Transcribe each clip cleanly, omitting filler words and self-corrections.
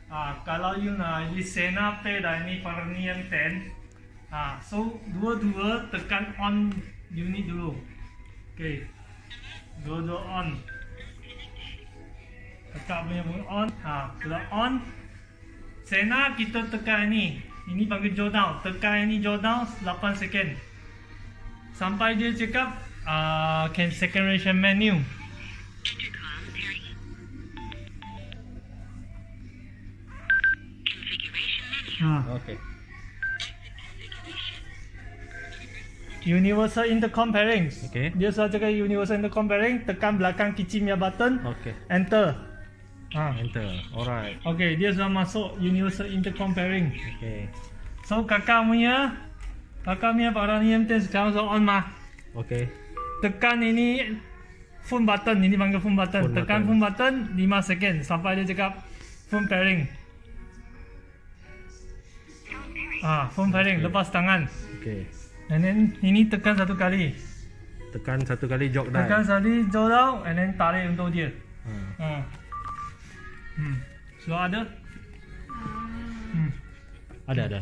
Kalau you nak di Sena P dan ini Paranian 10. So dua-dua tekan on unit dulu. Okay. Dua-dua on. Tekan punya on. Sudah on. Sena kita tekan ini. Ini panggil jaw down. Tekan ini jaw down 8 second. Sampai dia cakap configuration menu. Okay. Universal intercom pairing. Okay. Dia sudah cakap universal intercom pairing. Tekan belakang kicim punya button. Okay. Enter. Enter. Alright. Okay, dia sudah masuk universal intercom pairing. Okay. So kakak punya Paranian 10 sekarang sudah on mah. Okay. Tekan ini phone button. Ini panggil phone button. Tekan phone button 5 second sampai dia cakap phone pairing. Phone pairing. Lepas tangan. Okay. And then ini tekan satu kali. Tekan satu kali jog down. Tekan sekali jog down and then tarik untuk dia. Sudah ada? Ada.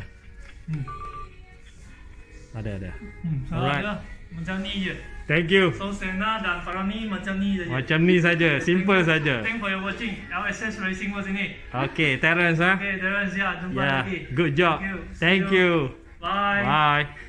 Ada. Sudah ada. Macam ni je. Thank you. So Sena dan Parani macam ni je. Macam ni saja, simple saja. Thank for your watching. LSS Racing was ini. Okay, Terence Okay, Terence ya, jumpa lagi. good job. Thank you. Thank you. Bye. Bye.